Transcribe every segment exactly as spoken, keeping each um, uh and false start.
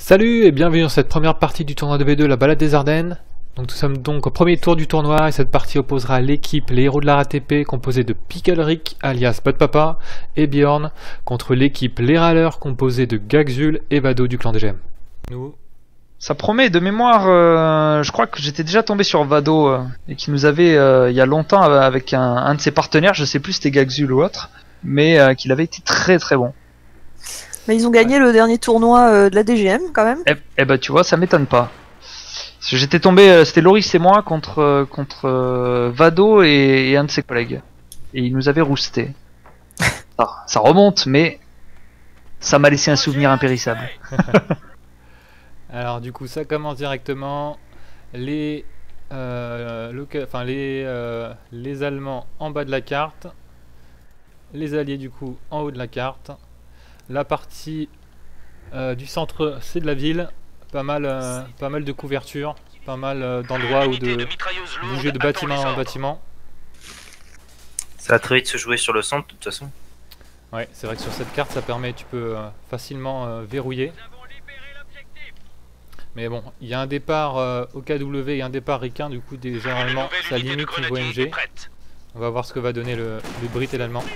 Salut et bienvenue dans cette première partie du tournoi de V deux, la balade des Ardennes. Donc nous sommes donc au premier tour du tournoi et cette partie opposera l'équipe Les Héros de la R A T P composée de Pickle Rick alias Bud Papa et Bjorn contre l'équipe Les Râleurs composée de Gagzul et Vado du clan des Gemmes. Nous... Ça promet, de mémoire, euh, je crois que j'étais déjà tombé sur Vado euh, et qui nous avait euh, il y a longtemps euh, avec un, un de ses partenaires, je sais plus si c'était Gagzul ou autre, mais euh, qu'il avait été très très bon. Mais ils ont gagné ouais. le dernier tournoi euh, de la D G M quand même. Eh, eh ben tu vois, ça m'étonne pas. Parce que j'étais tombé, euh, c'était Loris et moi contre euh, contre euh, Vado et, et un de ses collègues, et il nous avait rousté. ça, ça remonte, mais ça m'a laissé un souvenir impérissable. Alors du coup ça commence directement, les, euh, loca... enfin, les, euh, les Allemands en bas de la carte, les Alliés du coup en haut de la carte. La partie euh, du centre c'est de la ville, pas mal, euh, pas mal de couverture, pas mal euh, d'endroits où de bouger de bâtiment en bâtiment. Ça va très vite se jouer sur le centre de toute façon. Ouais, c'est vrai que sur cette carte ça permet, tu peux euh, facilement euh, verrouiller. Mais bon, il y a un départ euh, au K W et un départ ricain, du coup des, généralement ça limite niveau M G. On va voir ce que va donner le, le Brit et l'Allemand.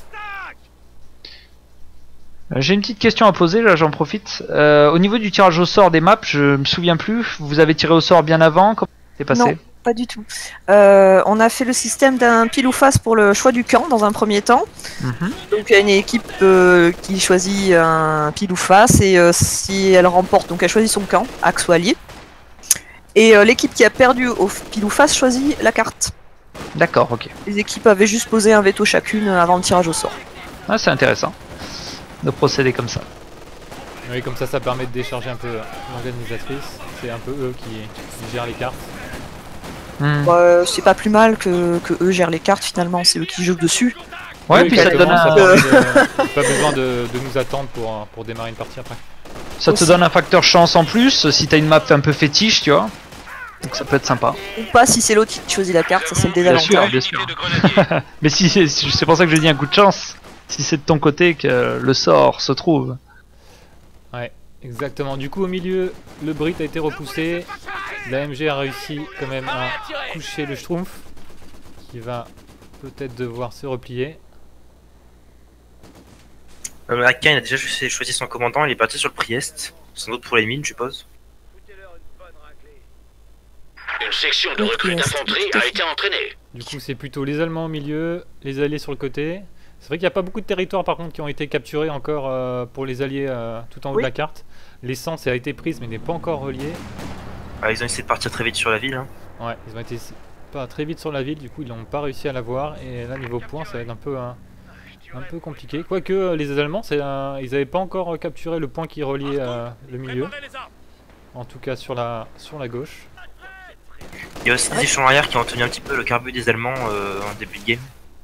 J'ai une petite question à poser, là j'en profite. Euh, au niveau du tirage au sort des maps, je me souviens plus, vous avez tiré au sort bien avant, comment c'est passé? Non, pas du tout. Euh, on a fait le système d'un pile ou face pour le choix du camp dans un premier temps. Mm-hmm. Donc il y a une équipe euh, qui choisit un pile ou face et euh, si elle remporte, donc elle choisit son camp, axe ou allié. Et euh, l'équipe qui a perdu au pile ou face choisit la carte. D'accord, ok. Les équipes avaient juste posé un veto chacune avant le tirage au sort. Ah, c'est intéressant de procéder comme ça. Oui, comme ça, ça permet de décharger un peu l'organisatrice. C'est un peu eux qui, qui gèrent les cartes. Mmh. Bah, c'est pas plus mal que, que eux gèrent les cartes finalement, c'est eux qui jouent dessus. Ouais, oui, puis ça te donne un... Euh... de... pas besoin de, de nous attendre pour, pour démarrer une partie après. Ça te Aussi. donne un facteur chance en plus, si t'as une map un peu fétiche, tu vois. Donc ça peut être sympa. Ou pas si c'est l'autre qui choisit la carte, ça c'est le désavantage. Bien sûr, bien sûr. Mais si c'est pour ça que je dis un coup de chance. Si c'est de ton côté que le sort se trouve. Ouais, exactement. Du coup, au milieu, le Brit a été repoussé. La M G a réussi quand même à coucher le Schtroumpf, qui va peut-être devoir se replier. Euh, Akin il a déjà choisi son commandant, il est parti sur le Priest. Sans doute pour les mines, je suppose. Une section de recrues d'infanterie a été entraînée. Du coup, c'est plutôt les Allemands au milieu, les Alliés sur le côté. C'est vrai qu'il n'y a pas beaucoup de territoires par contre qui ont été capturés encore euh, pour les Alliés euh, tout en haut oui. de la carte. L'essence a été prise mais n'est pas encore reliée. Ah, ils ont essayé de partir très vite sur la ville. Hein. Ouais, ils ont été pas très vite sur la ville, du coup ils n'ont pas réussi à l'avoir. Et là niveau points ça va être un peu, un, un peu compliqué. Quoique les Allemands, un, ils n'avaient pas encore capturé le point qui reliait euh, le milieu. En tout cas sur la, sur la gauche. Il y a aussi des échelons arrière qui ont tenu un petit peu le carbu des Allemands euh, en début de game.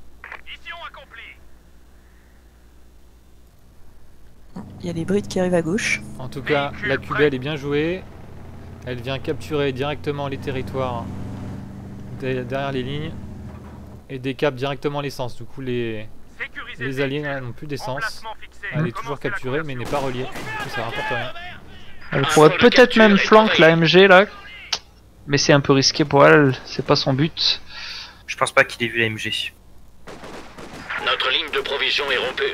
Il y a les Brits qui arrivent à gauche. En tout cas, la Q B elle est bien jouée. Elle vient capturer directement les territoires derrière les lignes et décape directement l'essence. Du coup, les, les Alliés n'ont plus d'essence. Elle est toujours capturée mais n'est pas reliée. Du coup, ça rapporte rien. Elle pourrait peut-être même flanquer la M G là, mais c'est un peu risqué pour elle. C'est pas son but. Je pense pas qu'il ait vu la M G. Notre ligne de provision est rompue.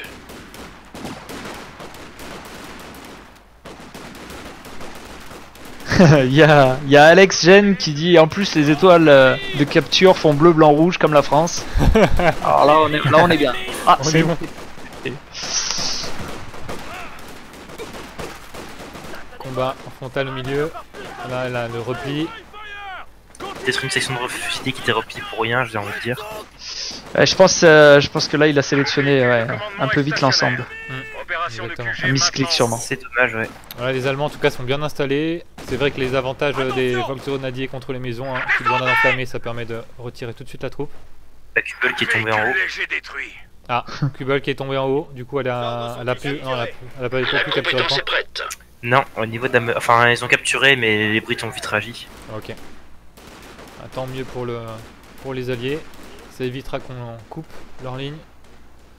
Il y, a, y a Alex Gen qui dit en plus les étoiles de capture font bleu, blanc, rouge comme la France. Alors là on est, là, on est bien. Ah, c'est bon. Combat en frontal au milieu. Là, là le repli. Peut-être une section de refusés qui était repliée pour rien, j'ai envie de dire. Ouais, je, pense, euh, je pense que là il a sélectionné ouais, un peu vite l'ensemble. Mmh. Exactement. Un misclick sûrement. C'est dommage, ouais. Voilà, les Allemands en tout cas sont bien installés. C'est vrai que les avantages des Volksgrenadiers contre les maisons, hein, qui doivent enflammer, ça permet de retirer tout de suite la troupe. La Kubel qui est tombée en haut. Ah, Kubel qui est tombée en haut. Du coup, elle a, elle a pu, non, elle a, elle a pas pu capturer le point. Non, au niveau de la, enfin, ils ont capturé, mais les Brits ont vite réagi. Ok. Ah, tant mieux pour le, pour les Alliés. Ça évitera qu'on coupe leur ligne.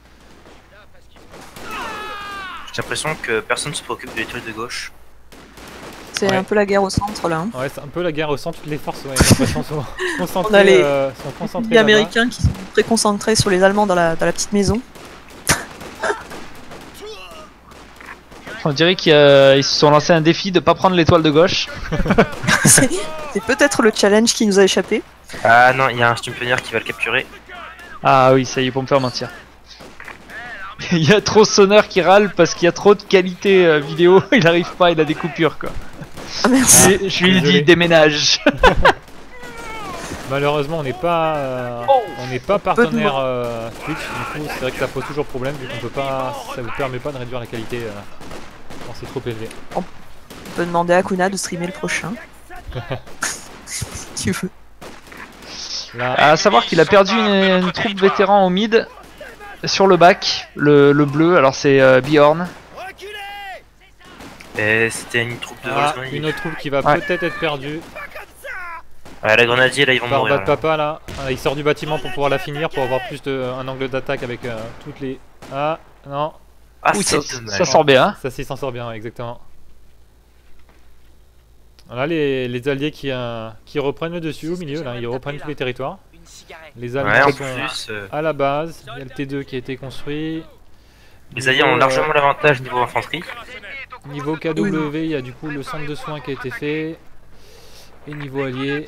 J'ai l'impression que personne ne se préoccupe de l'étoile de gauche. C'est Ouais. un peu la guerre au centre là. Hein. Ouais, c'est un peu la guerre au centre, toutes les forces, ouais, j'ai l'impression sont concentrées, On a les- euh, sont concentrées Les là-bas. Américains qui sont très concentrés sur les Allemands dans la, dans la petite maison. On dirait qu'ils euh, ils se sont lancés un défi de pas prendre l'étoile de gauche. C'est c'est peut-être le challenge qui nous a échappé. Ah non, il y a un Stumpioneer qui va le capturer. Ah oui, ça y est, pour me faire mentir. Il y a trop Sonneur qui râle parce qu'il y a trop de qualité euh, vidéo, il arrive pas, il a des coupures quoi. Ah, merci. Et je lui ai désolé. dit déménage. Malheureusement, on n'est pas, euh, Oh. on n'est pas Peu de partenaire mots. euh, Twitch. Du coup, c'est vrai que ça pose toujours problème vu qu'on peut pas, ça vous permet pas de réduire la qualité euh, quand c'est trop élevé. On peut demander à Kuna de streamer le prochain. Si tu veux. Là, À savoir qu'il a perdu une, une troupe vétéran au mid sur le bac, le, le bleu. Alors c'est euh, Bjorn. Et c'était une troupe de ah, Volkswagen. une autre troupe qui va Ouais. peut-être être perdue. Ouais, la grenadier, là, ils vont Par mourir. Bad là. Papa là, Ah, il sort du bâtiment pour pouvoir la finir, pour avoir plus de un angle d'attaque avec euh, toutes les. Ah non, Ah, Oui, ça, c'est dommage. ça sort bien. Hein. ça s'y s'en sort bien, ouais, exactement. Voilà les, les alliés qui, euh, qui reprennent le dessus au milieu, là, ils reprennent tous les territoires. Les Allemands Ouais, en sont plus, euh, à la base, il y a le T deux qui a été construit. les alliés ont Niveau, largement euh, l'avantage niveau infanterie. Niveau K W, il y a du coup le centre de soins qui a été fait. Et niveau allié.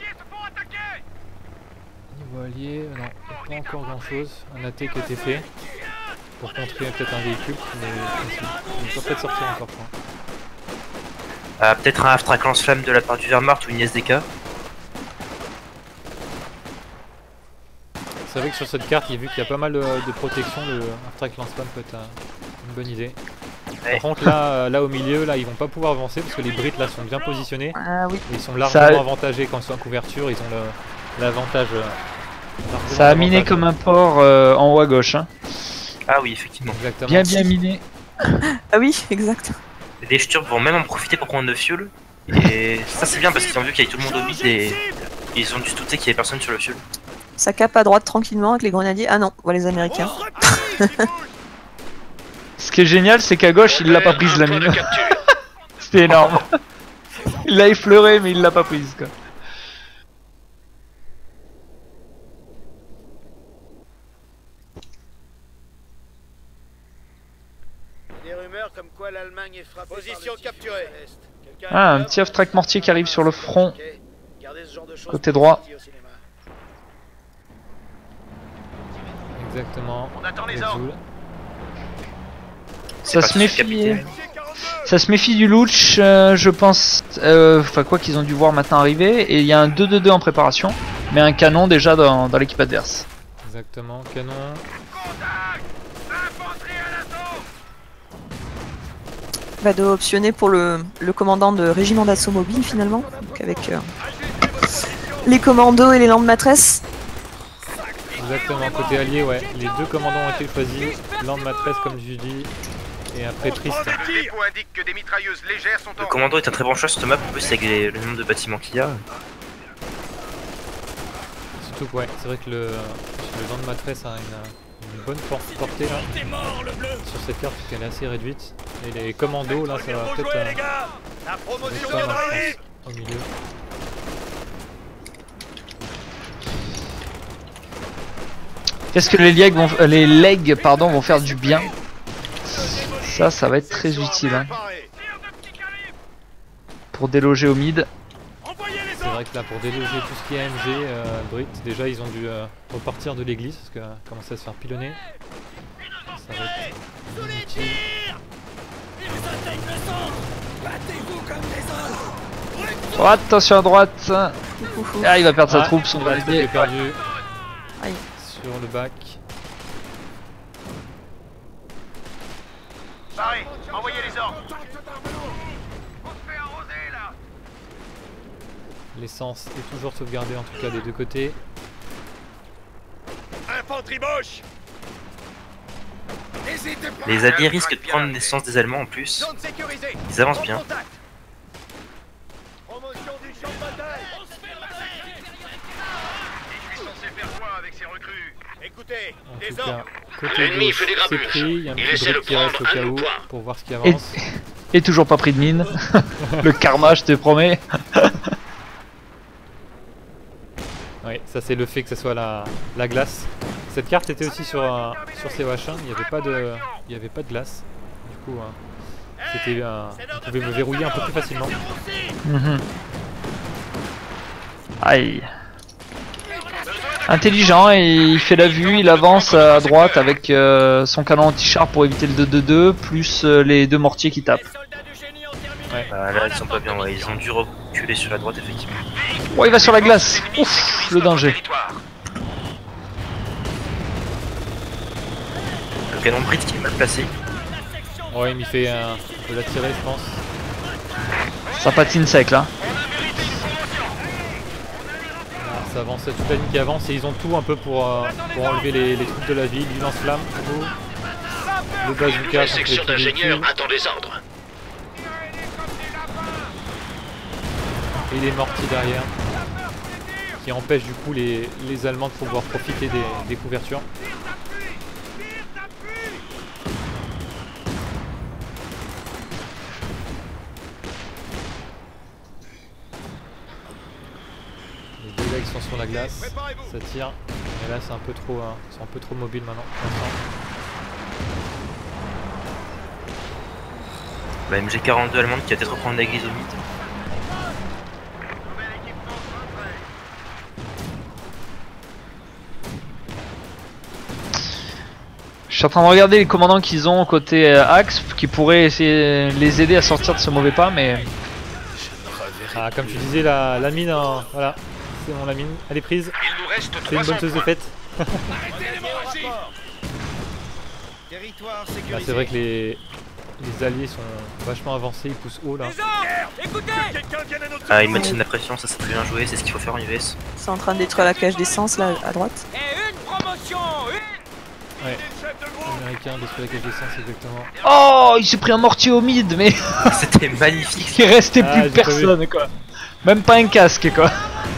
Niveau allié, euh, non, il n'y a pas encore grand chose. Un A T qui a été fait. Pour contrer peut-être un véhicule, mais il ne peut peut-être sortir encore. Quoi. Euh, Peut-être un Half-Track lance-flamme de la part du Wehrmacht ou une S D K. C'est vrai que sur cette carte, vu qu'il y a pas mal de, de protection, le Half-Track lance-flamme peut être euh, une bonne idée. Ouais. Par contre, là, euh, là au milieu, là, ils vont pas pouvoir avancer parce que les Brits là sont bien positionnés. Ah oui. Ils sont largement Ça- avantagés quand ils sont en couverture, ils ont le- l'avantage. euh, largement Ça a miné l'avantage. comme un port euh, en haut à gauche. Hein. Ah oui, effectivement. Exactement. Bien bien miné. Ah oui, exact. Les Sturm vont même en profiter pour prendre le fuel. Et ça, c'est bien parce qu'ils ont vu qu'il y avait tout le monde au mid et ils ont dû se douter qu'il y avait personne sur le fuel. Ça cape à droite tranquillement avec les grenadiers. Ah non, voilà les Américains. Ce qui est génial, c'est qu'à gauche, il l'a pas prise la Un point de mine. capture. C'était énorme. Il l'a effleuré, mais il l'a pas prise quoi. Des rumeurs comme quoi l'Allemagne est frappée. Position capturée. Ah, un petit half-track mortier qui arrive sur le front. Gardez ce genre de choses Côté pour droit. les sorties au cinéma. Exactement. On attend les Les ordres. Zouls. Ça pas se sûr, méfie. capitaine. Ça se méfie du Looch, euh, je pense. euh, Enfin, quoi qu'ils ont dû voir maintenant arriver. Et il y a un deux deux deux en préparation. Mais un canon déjà dans, dans l'équipe adverse. Exactement. Canon. Vado optionné pour le, le commandant de régiment d'assaut mobile finalement. Donc avec euh, les commandos et les landes maîtresses. Exactement. Côté allié, ouais. Les deux commandants ont été choisis. Land maîtresse, comme je dis. Et après triste. Les dépôts indiquent que des mitrailleuses légères sont en Le commando est un très bon choix sur cette map, en plus avec les- le nombre de bâtiments qu'il y a. Surtout que, ouais, c'est vrai que le, le land maîtresse a une, une bonne por- portée là. Sur cette carte, puisqu'elle est assez réduite. Et les commandos, là, ça va peut-être. euh, La ça va être promotion pas vient mal, d'arriver. je pense, au milieu. Qu'est-ce que les legs vont, euh, les legs, pardon, vont faire du bien. Ça, ça va être très utile hein, pour déloger au mid. C'est vrai que là, pour déloger tout ce qui est A M G, euh, Brit, déjà ils ont dû euh, repartir de l'église parce que euh, commencer à se faire pilonner. Ça va être inutile. Oh, attention à droite. Ouf, ouf. Ah, il va perdre sa Ah, troupe, son Brit qui grenadier. est perdu Aïe. sur le bac. Pareil, envoyez les ordres. L'essence est toujours sauvegardée en tout cas des deux côtés. Infanterie Bosch. N'hésitez pas. Les alliés risquent de prendre naissance des Allemands en plus. Zone sécurisée. Ils avancent bien. Contact. Promotion du champ de bataille. Je suis censé faire quoi avec ces recrues? Écoutez, En des tout cas, ordres. côté L'ennemi gauche, fait des c'est grabuges. pris. Il y a un Il petit essaie de Brit qui reste au prendre un cas où nouveau point. pour voir ce qui Et, avance. Et toujours pas pris de mine. Le karma, je te promets. Oui, ça c'est le fait que ce soit la, la glace. Cette carte était aussi sur, euh, sur C O H un, il n'y avait pas de, il y avait pas de glace. Du coup, euh, c'était, euh, on pouvait me verrouiller un peu plus facilement. Mmh. Aïe. Intelligent, et il fait la vue, il avance à droite avec euh, son canon anti-char pour éviter le deux deux deux, plus euh, les deux mortiers qui tapent. Ouais. Bah, là, ils sont pas bien, ouais. Ils ont dû reculer sur la droite, effectivement. Oh, il va sur la glace. Ouf, le danger. Le canon Brit qui est mal placé. Ouais, il m'y fait un peu la tirer, je pense. Ça patine sec là. Alors, ça avance, toute la ligne qui avance et ils ont tout un peu pour, euh, pour enlever les, les troupes de la ville, du lance-flamme, le bazooka La contre les section petits d'ingénieurs véhicules, attend des ordres. et les mortiers derrière qui empêchent du coup les, les Allemands de pouvoir profiter des, des couvertures. Les deux gars qui sont sur la glace, ça tire, mais là c'est un peu trop, hein, ils sont un peu trop mobiles maintenant. pour l'instant. La M G quarante-deux allemande qui va peut-être reprendre l'église au mythe. Je suis en train de regarder les commandants qu'ils ont côté euh, axe, qui pourraient essayer de les aider à sortir de ce mauvais pas, mais... Ah, comme tu disais, la, la mine, hein, voilà, c'est bon, la mine, elle est prise, Il nous reste c'est une bonne chose de faite. Territoire Là, sécurisé. c'est vrai que les, les alliés sont vachement avancés, ils poussent haut là. Ah, ils maintiennent la pression, ça c'est très bien joué, c'est ce qu'il faut faire en U S. C'est en train de détruire la cage d'essence là à droite. Ouais, américain, détruit la cage d'essence, exactement. Oh, il s'est pris un mortier au mid, mais C'était magnifique. il restait Ah, plus j'ai pas personne quoi. Même pas un casque quoi.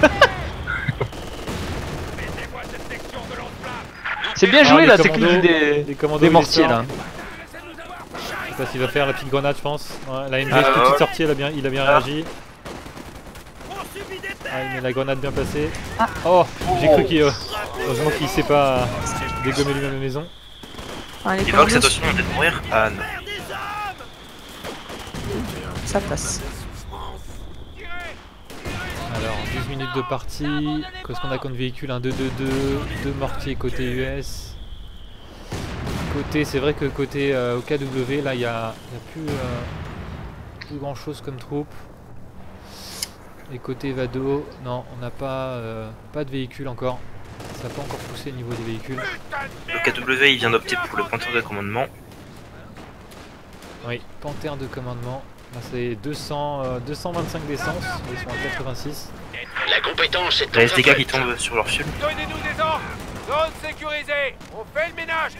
C'est bien joué Ah, les la commandos, technique des, les commandos, des il mortiers les sort. là. Je sais pas s'il va faire la petite grenade, je pense. Ouais, la M G, Ah, petite ouais. sortie, il a bien, il a bien réagi. Ah, il met la grenade bien placée. Oh, j'ai cru qu'il... euh, heureusement qu'il sait pas dégommer lui-même la maison. Ah, les Il va que cette commandos, option de mourir. Ah non. ça passe. Alors, douze minutes de partie. Qu'est-ce qu'on a comme véhicule? Un deux deux deux, deux mortiers côté U S. Côté, c'est vrai que côté euh, O K W, là, il n'y a, y a plus, euh, plus grand chose comme troupe. Et côté Vado, non, on n'a pas, euh, pas de véhicule encore. Ça n'a pas encore poussé au niveau des véhicules. Le K W il vient d'opter pour le pointeur de commandement. Oui, panthère de commandement. Là, c'est deux cents, euh, deux cent vingt-cinq d'essence, ils sont à quatre-vingt-six. La compétence est Il reste des gars qui parfaite. tombent sur leur fuel. Donnez-nous des ordres. Zone sécurisée. On fait le ménage.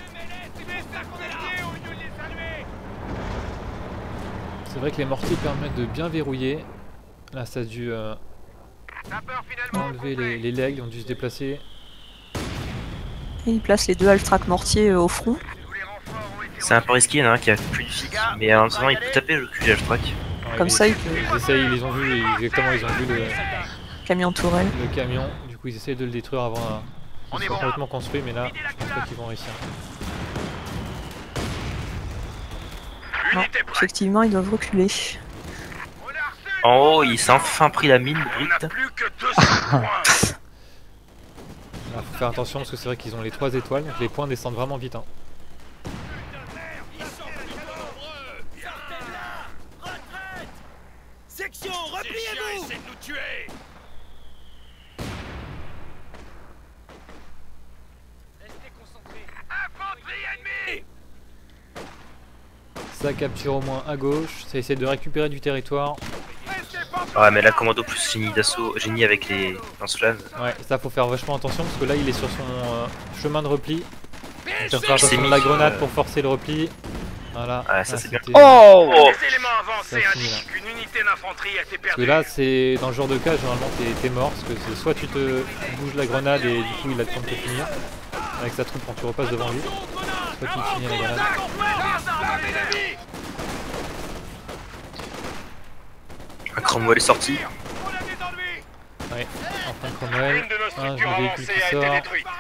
C'est vrai que les mortiers permettent de bien verrouiller. Là, ça a dû euh, enlever les, les legs, ils ont dû se déplacer. Et il place les deux Altrac mortiers euh, au front. C'est un peu risqué, il y en a un qui a plus de fixe, mais en attendant il peut taper le cul track. Ouais, Comme ils- ça, il peut. Ils essayent, ils les ont vus, et exactement, ils ont vu le, Camion tourelle. le camion. Du coup, ils essayent de le détruire avant euh, qu'il soit complètement construit, mais là, je pense pas qu'ils vont réussir. Non, effectivement, ils doivent reculer. En haut, il s'est enfin pris la mine, Brit. Là, faut faire attention parce que c'est vrai qu'ils ont les trois étoiles, donc les points descendent vraiment vite. Hein. Section, repliez-vous. Essaie de nous tuer. Restez concentrés. Infanterie ennemie. Ça capture au moins à gauche, ça essaie de récupérer du territoire. Ouais, mais là, commando plus génie d'assaut, génie avec les lance-flammes. Ouais, ça faut faire vachement attention parce que là il est sur son euh, chemin de repli. Donc, il faut faire Il s'est attention mis, de la grenade euh, pour forcer le repli. Voilà. Ah, ça, Là, c'est bien. c'était- Oh, Oh, Les éléments avancés Ça finit, indiquent qu'une unité d'infanterie a été Parce que perdue. là, c'est dans ce genre de cas, généralement t'es t'es mort parce que c'est soit tu te bouges la grenade et du coup il a le temps de te finir avec sa troupe quand tu repasses devant lui, soit tu te finis la grenade. Un Cromwell est sorti. Ouais, enfin Cromwell. Un véhicule qui sort.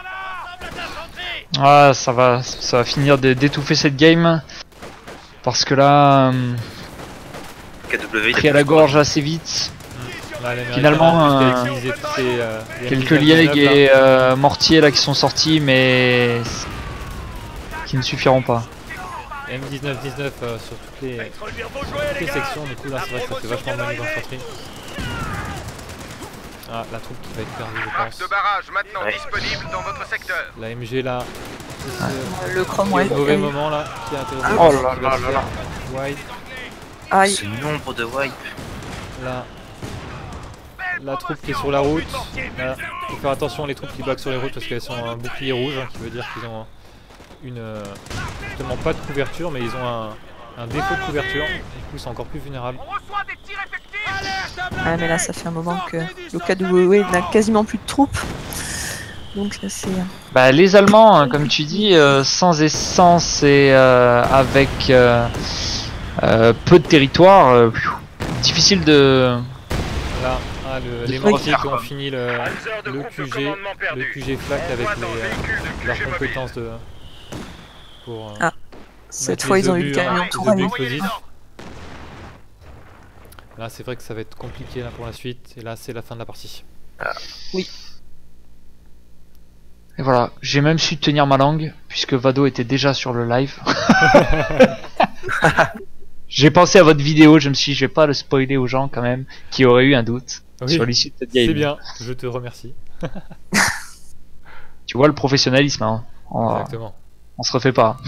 Ah, ça va, ça va finir de- d'étouffer cette game. Parce que là, euh, K W, il a pris à plus la de gorge assez vite. Là, l'Américain Finalement, a euh, utilisé toutes ses, euh, les Quelques M dix-neuf, liègues là. et euh, mortiers là qui sont sortis, mais qui ne suffiront pas. M dix-neuf dix-neuf euh, sur toutes les, toutes les sections, du coup là c'est vrai que ça fait vachement mal aux infanteries. Ah, la troupe qui va être perdue je pense. De barrage maintenant Ouais. disponible dans votre secteur. La M G là, c'est ce Le Cromwell. mauvais moment là qui a interrompu. Oh là qui va là se là faire là. wide. Aïe. Ce nombre de wipe. Là, la troupe qui est sur la route. Là, faut faire attention les troupes qui backent sur les routes parce qu'elles sont un bouclier rouge, hein, qui veut dire qu'ils ont une euh, justement pas de couverture, mais ils ont un, un défaut de couverture. Du coup, ils sont encore plus vulnérables. Ah, mais là, ça fait un moment que le K W n'a quasiment plus de troupes. Donc, ça c'est. Bah, les Allemands, hein, comme tu dis, euh, sans essence et euh, avec euh, euh, peu de territoire, euh, pfiou, difficile de. Là, ah, le- les trucs. mortiers qui ont fini le, le Q G, le Q G flak avec les, euh, leurs compétences de pour euh, Ah, Cette mettre fois, les ils ont eu obus, le camion hein, tout les obus rayé. explosifs. Là, c'est vrai que ça va être compliqué là pour la suite. Et là, c'est la fin de la partie. Et voilà, j'ai même su tenir ma langue puisque Vado était déjà sur le live. J'ai pensé à votre vidéo, je me suis dit, je vais pas le spoiler aux gens quand même qui auraient eu un doute Oui, sur l'issue de cette game. c'est bien. Je te remercie. Tu vois le professionnalisme, hein. On, Exactement. on se refait pas.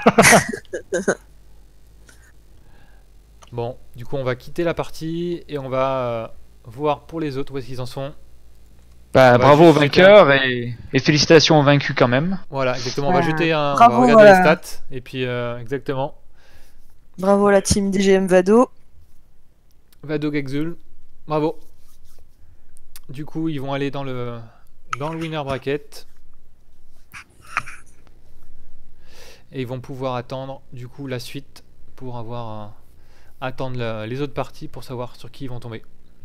Bon, du coup, on va quitter la partie et on va euh, voir pour les autres où est-ce qu'ils en sont. Bah, On va bravo aux juste vainqueurs et, et félicitations aux vaincus quand même. Voilà, exactement. On va Euh, jeter un. bravo, on va regarder voilà. les stats et puis euh, exactement. Bravo à la team D G M Vado. Vado Gexul, bravo. Du coup, ils vont aller dans le dans le winner bracket et ils vont pouvoir attendre du coup la suite pour avoir euh, attendre la- les autres parties pour savoir sur qui ils vont tomber.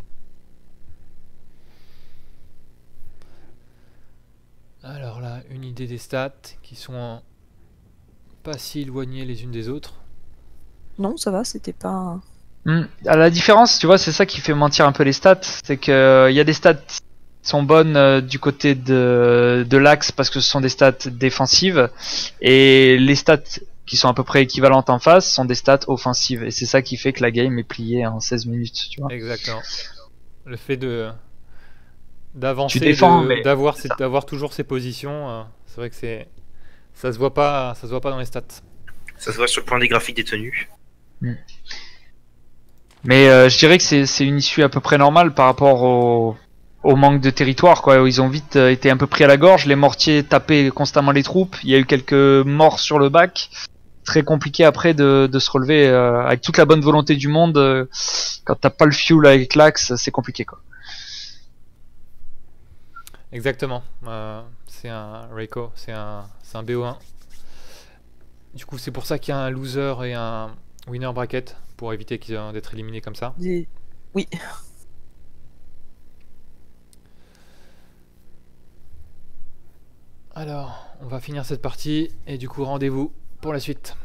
Alors là, une idée des stats qui sont pas si éloignées les unes des autres. Non, ça va, c'était pas. Hmm. À la différence, tu vois, c'est ça qui fait mentir un peu les stats, c'est que il y a des stats qui sont bonnes euh, du côté de, de l'axe parce que ce sont des stats défensives et les stats qui sont à peu près équivalentes en face sont des stats offensives et c'est ça qui fait que la game est pliée en seize minutes, tu vois. Exactement. Le fait de d'avancer, Tu défends, de- mais d'avoir c'est ses- ça. d'avoir toujours ses positions, euh, c'est vrai que c'est ça se voit pas, ça se voit pas dans les stats. Ça se voit sur le plan des graphiques des tenues. Mais euh, je dirais que c'est c'est une issue à peu près normale par rapport au, au manque de territoire, quoi. Ils ont vite euh, été un peu pris à la gorge, les mortiers tapaient constamment les troupes, il y a eu quelques morts sur le bac. Très compliqué après de, de se relever euh, avec toute la bonne volonté du monde. Euh, quand t'as pas le fuel avec l'axe, c'est compliqué, quoi. Exactement. Euh, c'est un Reiko, c'est un c'est un B O un. Du coup, c'est pour ça qu'il y a un loser et un winner bracket pour éviter qu'ils aient- d'être éliminés comme ça. des- Oui. Alors, on va finir cette partie et du coup, rendez-vous pour la suite.